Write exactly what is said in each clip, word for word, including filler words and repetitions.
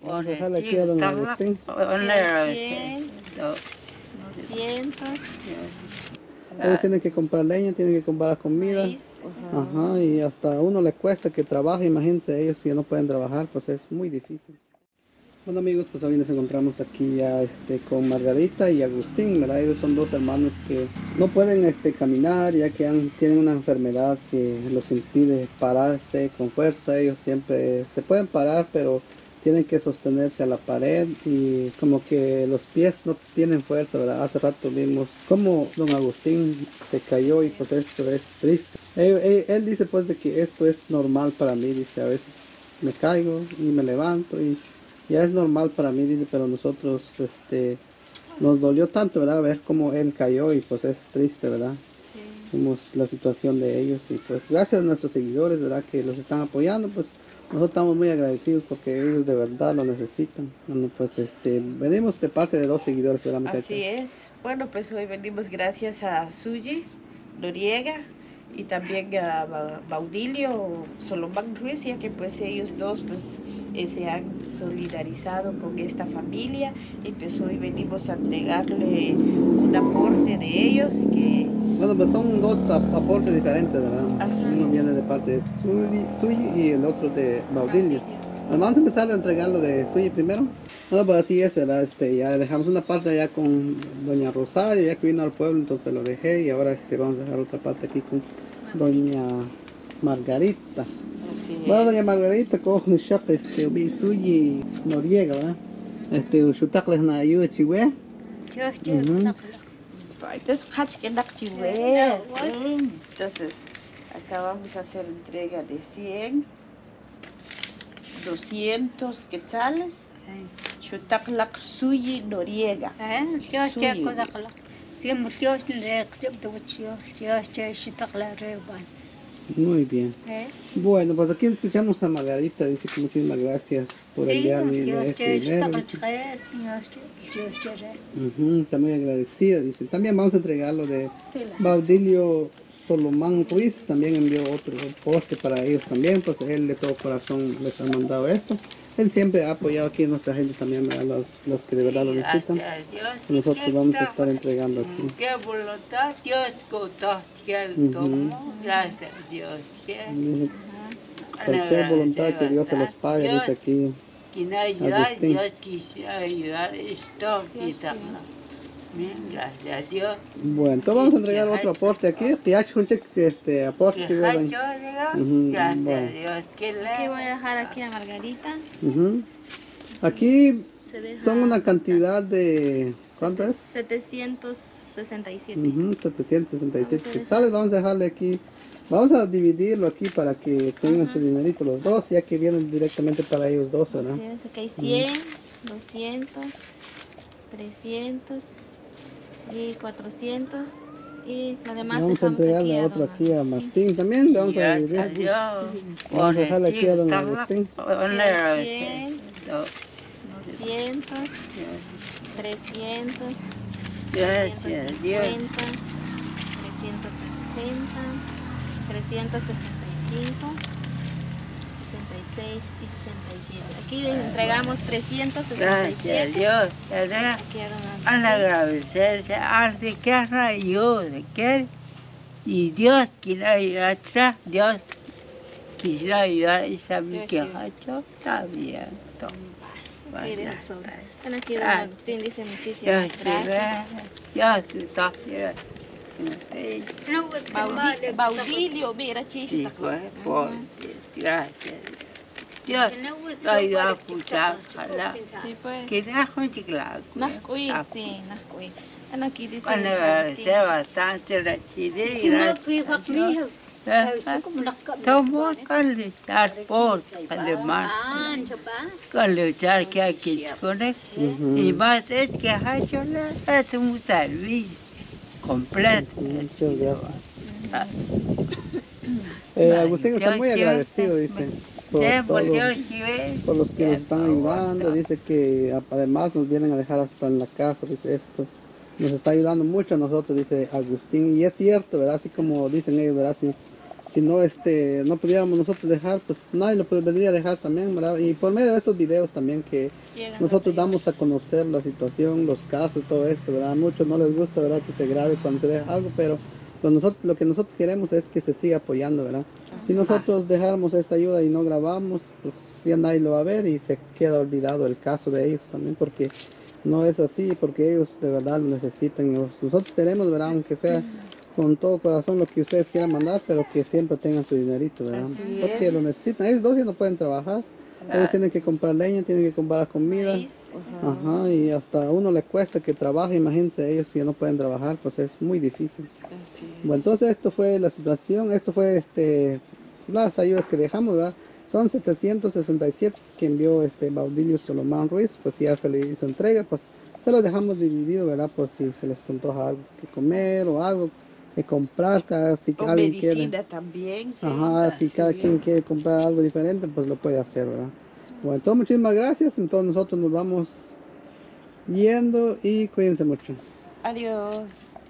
Vamos a dejarle aquí a don Agustín. cien, doscientos. Ellos tienen que comprar leña, tienen que comprar comida. Maíz, Ajá, y hasta a uno le cuesta que trabaje, imagínense, ellos si no pueden trabajar, pues es muy difícil. Bueno amigos, pues hoy nos encontramos aquí ya este, con Margarita y Agustín, ¿verdad? Ellos son dos hermanos que no pueden este, caminar, ya que han, tienen una enfermedad que los impide pararse con fuerza. Ellos siempre se pueden parar, pero tienen que sostenerse a la pared y como que los pies no tienen fuerza, ¿verdad? Hace rato vimos cómo don Agustín se cayó y pues eso es triste. Él, él, él dice pues de que esto es normal para mí, dice, a veces me caigo y me levanto y ya es normal para mí, dice, pero nosotros este, nos dolió tanto, ¿verdad? Ver cómo él cayó y pues es triste, ¿verdad? Sí. Vimos la situación de ellos y pues gracias a nuestros seguidores, ¿verdad? Que los están apoyando, pues nosotros estamos muy agradecidos porque ellos de verdad lo necesitan. Bueno, pues este, venimos de parte de dos seguidores, ¿verdad, muchachos? Así es. Bueno, pues hoy venimos gracias a Suyi Noriega y también a Baudilio Solomán Ruiz, ya que pues ellos dos pues eh, se han solidarizado con esta familia y pues hoy venimos a entregarle un aporte de ellos que... Bueno, pues son dos aportes diferentes, ¿verdad? Así Uno es. viene de parte de Suyi, Suyi y el otro de Baudilio. Vamos a empezar a entregar lo de Suyi primero. Bueno, pues así es, ¿verdad? Este, ya dejamos una parte allá con doña Rosario, ya que vino al pueblo, entonces lo dejé y ahora este, vamos a dejar otra parte aquí con doña Margarita. Así es. Bueno, doña Margarita, cojo un shot, este, vi Suyi Noriega, ¿verdad? Este, ushutakles na ayuda chihuahua. Entonces, acá vamos a hacer entrega de cien, doscientos quetzales. Shutaklak Suyi Noriega. Muy bien. Bueno, pues aquí escuchamos a Margarita, dice que muchísimas gracias por enviarme este dinero. Uh-huh, está muy agradecida, dice. También vamos a entregar lo de Baudilio Solomán Ruiz, también envió otro poste para ellos también, pues él de todo corazón les ha mandado esto. Él siempre ha apoyado aquí a nuestra gente también, a los, los que de verdad lo necesitan. Nosotros vamos a estar entregando aquí. Qué voluntad, Dios contó cierto. Uh-huh. Gracias a Dios. Dice, cualquier voluntad que Dios se los pague, dice aquí. Quien ayuda, Dios quisiera ayudar, esto quita. Bien, gracias a Dios. Bueno, entonces vamos a entregar otro aporte aquí. Este aporte. Gracias a Dios. Aquí voy a dejar aquí a Margarita. Uh-huh. Aquí son una cantidad de... ¿Cuánto es? setecientos sesenta y siete. Uh-huh, setecientos sesenta y siete quetzales. Vamos a dejarle aquí. Vamos a dividirlo aquí para que tengan uh-huh. su dinerito los dos, ya que vienen directamente para ellos dos, ¿verdad? Sí, aquí hay cien, uh-huh. doscientos, trescientos y cuatrocientos y lo demás. Vamos a entregarle a otro aquí a Martín sí. También. Le vamos a dividir. Vamos a dejarle aquí a don Agustín. cien, doscientos, trescientos, trescientos cincuenta, trescientos sesenta, trescientos sesenta y cinco, sesenta y seis y sesenta y siete. Aquí les entregamos trescientos sesenta y siete. Gracias a Dios. Al agradecerse, al de que ayuda, que y Dios quiere ayudar, Dios quisiera ayudar y sabe que ha hecho, está bien. Bueno, aquí don Agustín dice muchísimas gracias. Dios está bien. Baudilio, mira, sí, pues, pues, gracias. Dios ayuda a escuchar, ojalá. Sí, pues. Que najo en Chiclaco. Nascuí, sí, nascuí. Bueno, aquí dice bueno, agradecer bastante la Chile y gracias. Tomo con luchar por alemán, con luchar que hay que poner y más es que ha hecho es un servicio completo. Eh, Agustín está muy agradecido, dice, por, todos, por los que nos están ayudando. Dice que además nos vienen a dejar hasta en la casa, dice esto. Nos está ayudando mucho a nosotros, dice Agustín, y es cierto, ¿verdad? Así como dicen ellos, ¿verdad? Si, si no, este, no pudiéramos nosotros dejar, pues nadie lo podría dejar también, ¿verdad? Y por medio de estos videos también que Llegan nosotros hasta damos a conocer la situación, los casos, todo esto, ¿verdad? A muchos no les gusta, ¿verdad? Que se grabe cuando se deja algo, pero lo, nosotros, lo que nosotros queremos es que se siga apoyando, ¿verdad? Si nosotros dejáramos esta ayuda y no grabamos, pues ya nadie lo va a ver y se queda olvidado el caso de ellos también, porque no es así, porque ellos de verdad lo necesitan. Nosotros queremos, ¿verdad? Aunque sea con todo corazón lo que ustedes quieran mandar, pero que siempre tengan su dinerito, ¿verdad? Así Porque es. lo necesitan. Ellos dos ya no pueden trabajar. Ellos tienen que comprar leña, tienen que comprar comida. maíz. Ajá, y hasta a uno le cuesta que trabaje, imagínense, ellos si ya no pueden trabajar, pues es muy difícil. Así es. Bueno, entonces esto fue la situación, esto fue este las ayudas que dejamos, ¿verdad? Son setecientos sesenta y siete que envió este Baudilio Solomán Ruiz, pues ya se le hizo entrega, pues se los dejamos dividido, ¿verdad? Por si se les antoja algo que comer o algo que comprar, cada, si O alguien medicina quiere. también. Ajá, si cada Sí. quien quiere comprar algo diferente, pues lo puede hacer, ¿verdad? Bueno, entonces muchísimas gracias, entonces nosotros nos vamos yendo y cuídense mucho. Adiós.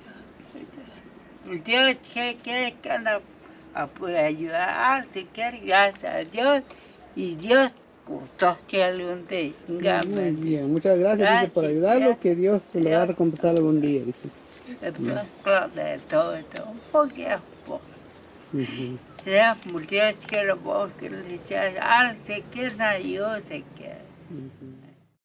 Dios que quiere que la puede ayudar, si quiere, gracias a Dios. Y Dios gustó que algún día. Muy bien, muchas gracias, dice, por ayudarlo, que Dios le va a recompensar algún día, dice. De todo, todo, un poquito a poco. Ujú. Ya, Dios quiere vos que le echas, al se quiere, yo se quiere. Ujú.